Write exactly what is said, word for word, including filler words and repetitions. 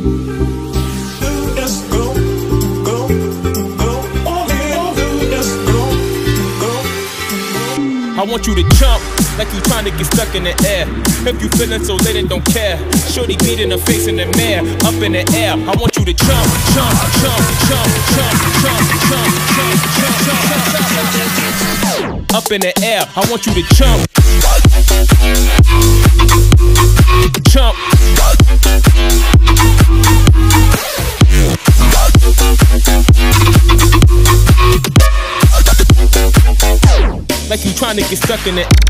Let's go, go, go, all in. Let's go, go, go. I want you to jump like you trying to get stuck in the air. If you feeling so lit and don't care, shorty beating her face in the mirror, up in the air. I want you to jump, jump, jump, jump, jump, jump, jump, jump, jump, jump, jump, up in the air. I want you to jump, jump. Like you trying to get stuck in it.